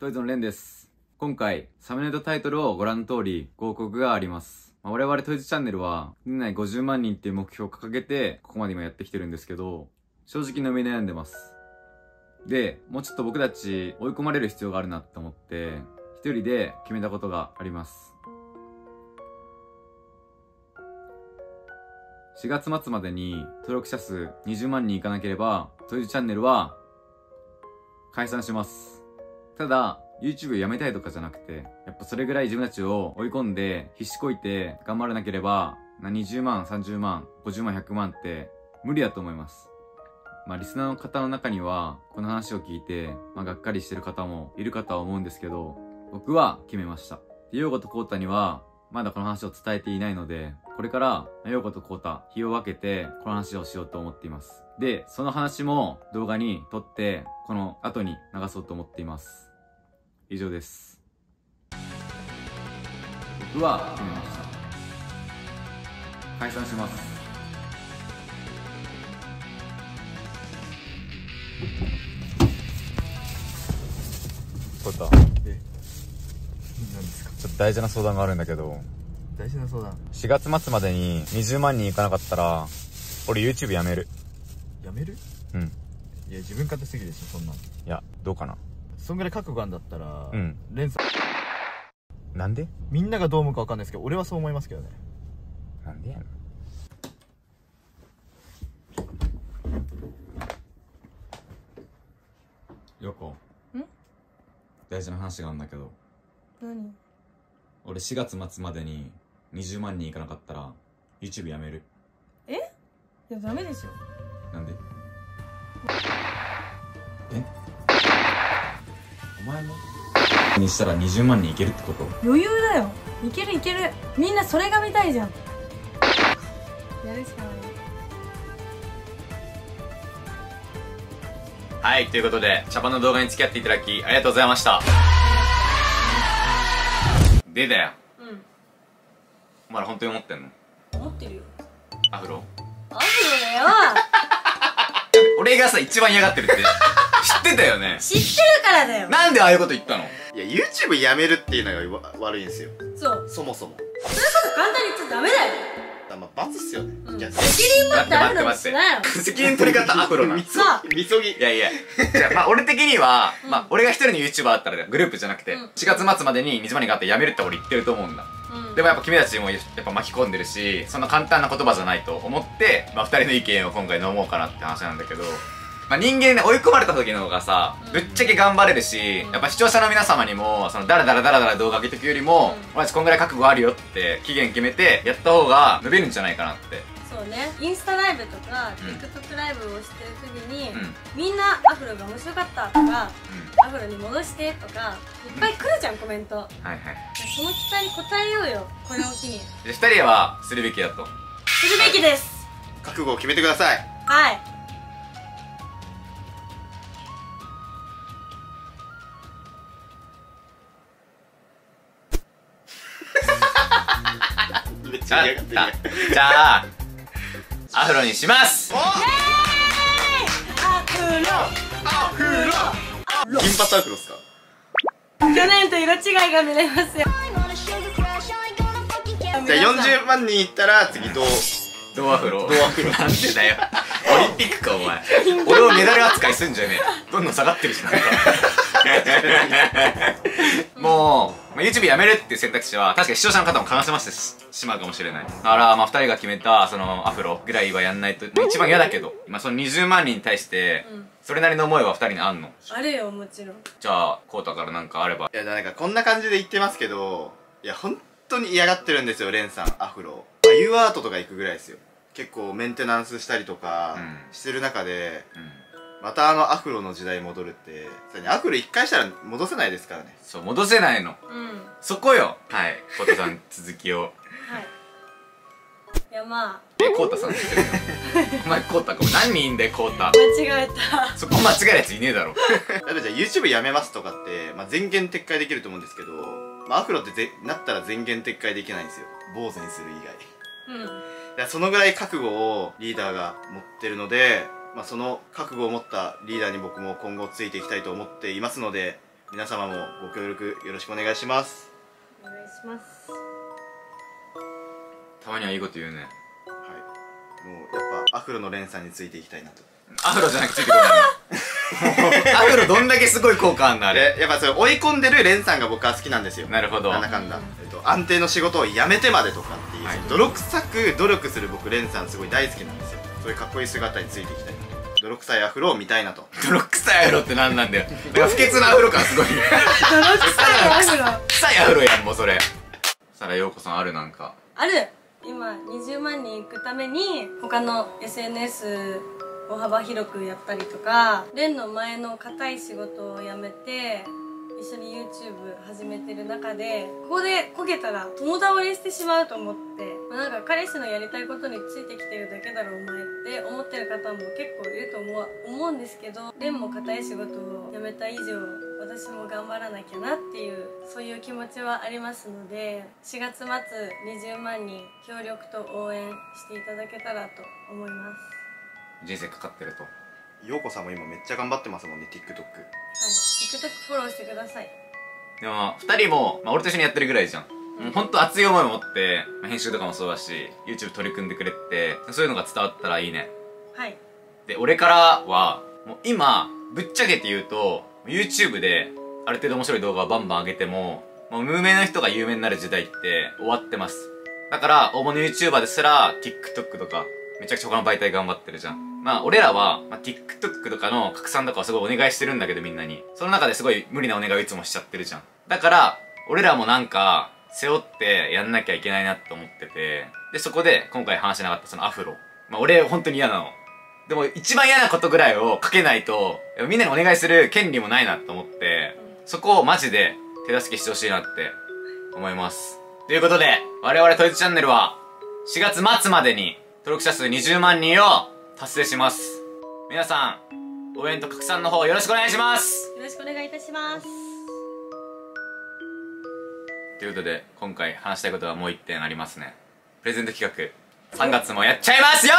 トイズのレンです。今回、サムネとタイトルをご覧の通り、広告があります。我々トイズチャンネルは、年内50万人っていう目標を掲げて、ここまで今やってきてるんですけど、正直伸び悩んでます。で、もうちょっと僕たち追い込まれる必要があるなって思って、一人で決めたことがあります。4月末までに登録者数20万人いかなければ、トイズチャンネルは解散します。ただ、YouTube やめたいとかじゃなくて、やっぱそれぐらい自分たちを追い込んで、必死こいて頑張らなければ、20万、30万、50万、100万って無理だと思います。リスナーの方の中には、この話を聞いて、がっかりしてる方もいるかとは思うんですけど、僕は決めました。ヨーゴとコウタには、まだこの話を伝えていないので、これから、ヨーゴとコウタ、日を分けて、この話をしようと思っています。で、その話も動画に撮って、この後に流そうと思っています。以上です。僕は決めました。解散します。コウタ。何ですか？ちょっと大事な相談があるんだけど。 大事な相談。 4月末までに20万人いかなかったら、俺 YouTube やめる。 やめる？ うん。 いや、自分勝手すぎでしょ、そんなの。 いや、どうかな。 そんぐらい覚悟あんだったら、レンさん。 なんで？ みんながどう思うかわかんないですけど、俺はそう思いますけどね。 なんでやの？ヨコ。大事な話があるんだけど。 何？ 俺4月末までに20万人いかなかったら YouTube やめる。 え？いやダメでしょ。 なんで？え？お前もにしたら20万人いけるってこと？ 余裕だよ。いけるいける。みんなそれが見たいじゃん。やるしかない。 はい、ということで茶番の動画に付き合っていただきありがとうございました。でだよ。お前ら本当に思ってんの？ 思ってるよ。 アフロ？ アフロだよ。 俺がさ一番嫌がってるって知ってたよね。 知ってるからだよ。 なんでああいうこと言ったの？ いや YouTube やめるっていうのが悪いんですよ。 そう。 そもそもそういうこと簡単に言っちゃダメだよ。 罰っすよね。 責任持ってアフロにしなよ。 責任取り方アフロな。 みそぎ。 いやいや。じゃあ俺的には俺が一人の YouTuber だったらグループじゃなくて4月末までに20万人があってやめるって俺言ってると思うんだ。でもやっぱ君たちもやっぱ巻き込んでるし、そんな簡単な言葉じゃないと思って2人の意見を今回飲もうかなって話なんだけど、人間ね追い込まれた時の方がさぶっちゃけ頑張れるし、やっぱ視聴者の皆様にもそのダラダラ動画上げていくよりも俺たちこんぐらい覚悟あるよって期限決めてやった方が伸びるんじゃないかなって。 そうね、インスタライブとか TikTok ライブをしてる時にみんなアフロが面白かったとかアフロに戻してとかいっぱい来るじゃんコメント。はいはい、その期待に応えようよ、これを機に。 2人はするべきだと。 するべきです。 覚悟を決めてください。 はい。 じゃあアフロにします。 イエーイ！アフロ。 金髪アフロっすか？ 去年と色違いが見れますよ。 じゃあ40万人いったら次どうアフロ。なんでだよ。オリンピックかお前。俺をメダル扱いすんじゃねえ。どんどん下がってるしなんか。もう、YouTube やめるっていう選択肢は確かに視聴者の方も考えましてしまうかもしれない。だから2人が決めたそのアフロぐらいはやんないと一番嫌だけど、その20万人に対してそれなりの思いは2人にあんの？ あるよ、もちろん。 じゃあコウタからなんかあれば。 いやなんかこんな感じで言ってますけど、いや本当に嫌がってるんですよレンさんアフロ。眉アートとか行くぐらいですよ。結構メンテナンスしたりとかしてる中で、またアフロの時代戻るって、アフロ1回したら戻せないですからね。 そう、戻せないの。そこよ。はい、コウタさん続きを。はい。 いやまあ。 コウタさんって言ってるよ。お前コウタかも。何人いんだよコウタ。 間違えた。 そこ間違えるやついねえだろ。 例えばじゃあ YouTube やめますとかって、全言撤回できると思うんですけど、アフロってなったら全言撤回できないんですよ。坊主にする以外。そのぐらい覚悟をリーダーが持ってるので、その覚悟を持ったリーダーに僕も今後ついていきたいと思っていますので、 皆様もご協力よろしくお願いします。 お願いします。 たまにはいいこと言うね。 はい、もうやっぱアフロのレンさんについていきたいなと。 アフロじゃなくてついてこないの。アフロどんだけすごい効果あんのあれ。 やっぱそれ追い込んでるレンさんが僕は好きなんですよ。 なるほど。 なんだかんだ、安定の仕事を辞めてまでとかっていう、はい、泥臭く努力する僕レンさんすごい大好きなんですよ。そういうかっこいい姿についていきたいなと。泥臭いアフロを見たいなと。 泥臭いアフロって何なんだよ。なんか不潔なアフロ感すごい。泥臭いアフロ。 臭いアフロやんもうそれ。さらようこさんあるなんか。 ある。今20万人行くために他の SNS を幅広くやったりとか、レンの前の固い仕事を辞めて一緒に YouTube 始めてる中で、ここでこけたら共倒れしてしまうと思って、なんか彼氏のやりたいことについてきてるだけだろお前って思ってる方も結構いると思うんですけど、レンも固い仕事を辞めた以上私も頑張らなきゃなっていう、そういう気持ちはありますので、4月末20万人協力と応援していただけたらと思います。 人生かかってると。 ようこさんも今めっちゃ頑張ってますもんね、 TikTok。 はい、 TikTok フォローしてください。 でも2人も、俺と一緒にやってるぐらいじゃん。もうほんと熱い思いを持って、編集とかもそうだし YouTube 取り組んでくれて、そういうのが伝わったらいいね。 はい。 で俺からはもう今ぶっちゃけて言うと YouTube である程度面白い動画をバンバン上げても、もう無名の人が有名になる時代って終わってます。だから大物 YouTuber ですら TikTok とかめちゃくちゃ他の媒体頑張ってるじゃん。俺らは、TikTok とかの拡散とかをすごいお願いしてるんだけど、みんなにその中ですごい無理なお願いをいつもしちゃってるじゃん。だから俺らもなんか背負ってやんなきゃいけないなって思ってて、でそこで今回話しなかったそのアフロ、俺本当に嫌なの。でも一番嫌なことぐらいをかけないとみんなにお願いする権利もないなと思って、そこをマジで手助けしてほしいなって思います。ということで我々トイズチャンネルは4月末までに登録者数20万人を達成します。皆さん応援と拡散の方よろしくお願いします。 よろしくお願いいたします。 ということで今回話したいことはもう1点ありますね。プレゼント企画3月もやっちゃいますよ。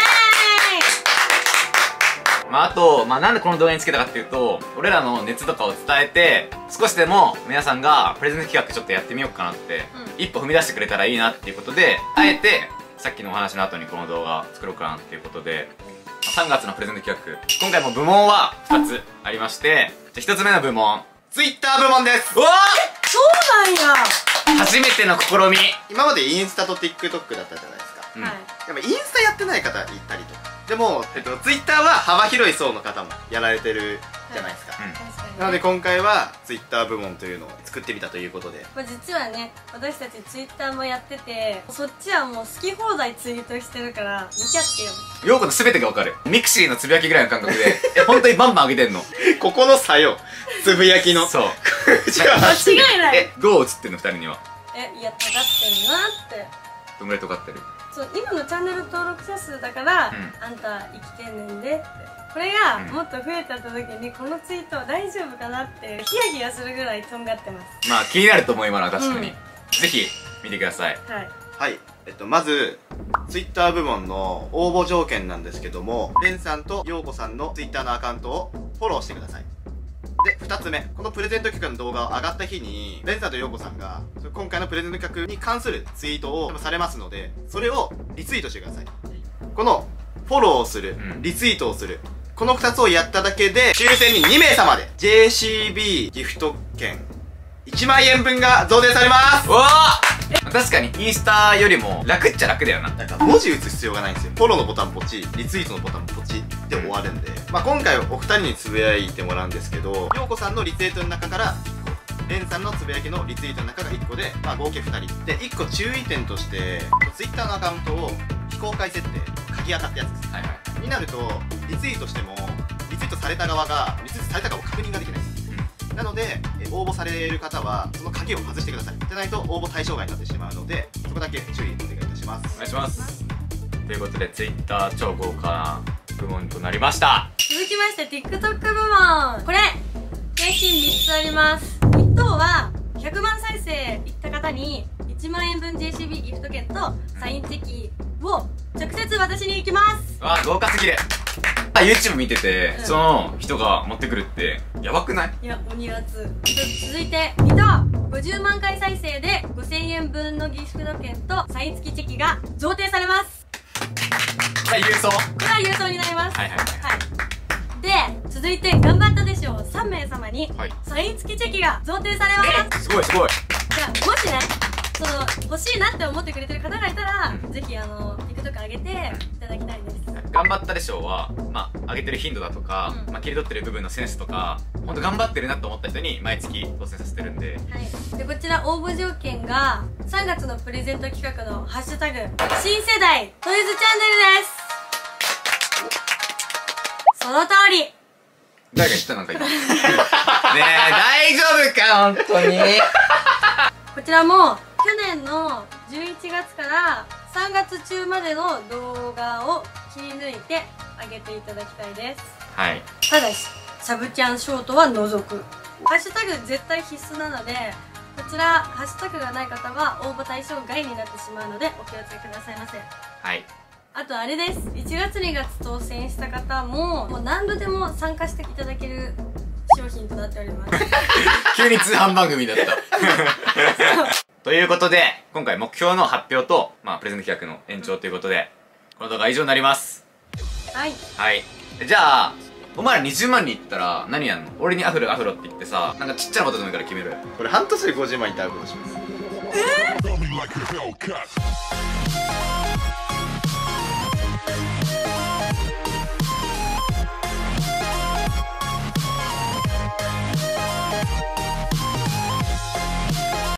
あと、なんでこの動画につけたかっていうと、俺らの熱とかを伝えて少しでも皆さんがプレゼント企画ちょっとやってみようかなって、一歩踏み出してくれたらいいなっていうことで、あえてさっきのお話の後にこの動画作ろうかなっていうことで、3月のプレゼント企画、今回も部門は2つありまして、じゃあ1つ目の部門 Twitter 部門です。 うわそうなんや。 初めての試み。 今までインスタと TikTok だったじゃないですか。 はい。 でもインスタやってない方いたりとか、でも、Twitter は幅広い層の方もやられてるじゃないですか。なので今回は Twitter 部門というのを作ってみたということで、 実はね、私たち Twitter もやってて、そっちはもう好き放題ツイートしてるから見ちゃってよ。 ようこの全てがわかる。ミクシーのつぶやきぐらいの感覚で本当にバンバン上げてんの。 ここの差よ、つぶやきの。 そう間違いない。 どう映ってんの2人には。 いや、尖ってんなって。 どんぐらい尖ってる？ そう、今のチャンネル登録者数だから、あんた生きてんねんでって。これがもっと増えた時にこのツイート大丈夫かなってヒヤヒヤするぐらいとんがってます。 気になると思う今のは確かに、ぜひ見てください。 はい、まず Twitter 部門の応募条件なんですけども、レンさんとヨウコさんの Twitter のアカウントをフォローしてください。で、2つ目、このプレゼント企画の動画を上がった日にレンさんとヨウコさんが今回のプレゼント企画に関するツイートをされますので、それをリツイートしてください。このフォローをする、リツイートをする、この2つをやっただけで抽選に2名様で JCB ギフト券1万円分が贈呈されます。 わあ、確かにインスタよりも楽っちゃ楽だよな。 なんか文字打つ必要がないんですよ。フォローのボタンポチ、リツイートのボタンポチで終わるんで、今回お二人につぶやいてもらうんですけど、ヨウコさんのリツイートの中から1個、レンさんのつぶやきのリツイートの中が1個で、合計2人で、1個注意点として Twitter のアカウントを非公開設定、鍵垢ってやつです。になるとリツイートしてもリツイートされた側がリツイートされたかを確認ができないんです。なので応募される方はその鍵を外してください。でないと応募対象外になってしまうので、そこだけ注意お願いいたします。 お願いします。ということで Twitter 超豪華な部門となりました。 続きまして TikTok 部門、これ景品3つあります。1等は100万再生いった方に1万円分 JCB ギフト券とサインチェキを直接私に行きます。 わあ、豪華すぎる。 YouTube 見てて、その人が持ってくるってやばくない？ いや、鬼圧。続いて2等、50万回再生で5000円分のギフト券とサイン付きチェキが贈呈されます。 これは郵送？ これは郵送になります。 はいはいはい。 で、続いて頑張ったでしょう3名様にサイン付きチェキが贈呈されます。 すごいすごい。 じゃあもしね、その欲しいなって思ってくれてる方がいたら、ぜひTikTok 上げていただきたいです。 頑張ったでしょうは、まあ上げてる頻度だとか、切り取ってる部分のセンスとか、本当頑張ってるなと思った人に毎月当選させてるんで。はい。で、こちら応募条件が3月のプレゼント企画のハッシュタグ新世代トイズチャンネルです。その通り。 誰が言ったなんか今。ねえ、大丈夫か本当に。 こちらも去年の11月から3月中までの動画を切り抜いて上げていただきたいです。 はい。 ただしサブチャンショートは除く。ハッシュタグ絶対必須なので、こちらハッシュタグがない方は応募対象外になってしまうのでお気をつけくださいませ。 はい。 あとあれです、1月2月当選した方も何度でも参加していただける商品となっております。 急に通販番組だった。ということで、今回目標の発表と、プレゼント企画の延長ということで、この動画は以上になります。 はい。 はい。じゃあ、お前ら20万人いったら何やんの？俺にアフロって言ってさ、なんかちっちゃなことでもいいから決めろよ。 これ半年で50万いったらアフロします。